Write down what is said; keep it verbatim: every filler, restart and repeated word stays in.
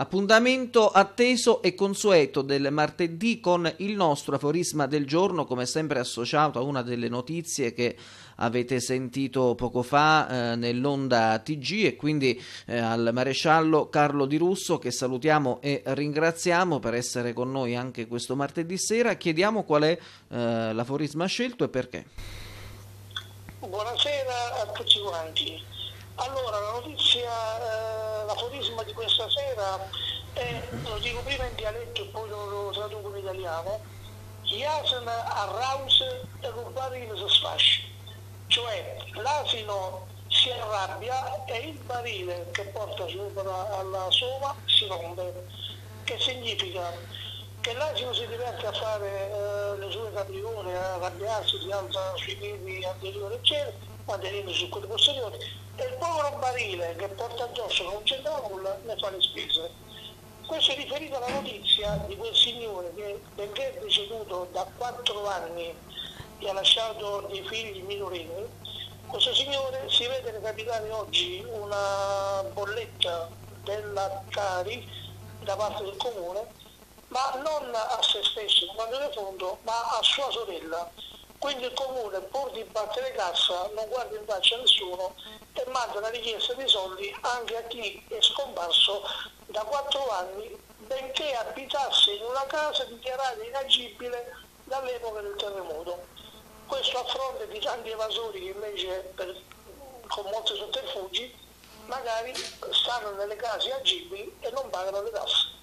Appuntamento atteso e consueto del martedì con il nostro aforisma del giorno, come sempre associato a una delle notizie che avete sentito poco fa eh, nell'onda T G, e quindi eh, al maresciallo Carlo Di Russo, che salutiamo e ringraziamo per essere con noi anche questo martedì sera. Chiediamo qual è eh, l'aforisma scelto e perché. Buonasera a tutti quanti. Allora, la notizia, eh, l'aforisma di questa sera è, lo dico prima in dialetto e poi lo, lo traduco in italiano: Jasna arrause e rubarino si sfascia. Cioè, l'asino si arrabbia e il barile che porta sopra alla soma si rompe, che significa che l'asino si diverte a fare eh, le sue capriole, a arrabbiarsi, si alza sui piedi anteriori eccetera, mantenendo su quelli posteriori, e il povero barile che porta addosso non c'entra nulla ne fa le spese. Questo è riferito alla notizia di quel signore che, benché è deceduto da quattro anni e ha lasciato dei figli minorenni, questo signore si vede recapitare oggi una bolletta della Tari da parte del comune, ma non a se stesso, quando ne fondo, ma a sua sorella. Quindi il comune, pur di battere cassa, non guarda in faccia a nessuno e manda una richiesta di soldi anche a chi è scomparso da quattro anni, benché abitasse in una casa dichiarata inagibile dall'epoca del terremoto. Questo a fronte di tanti evasori che invece, per, con molti sotterfugi, magari stanno nelle case agibili e non pagano le tasse.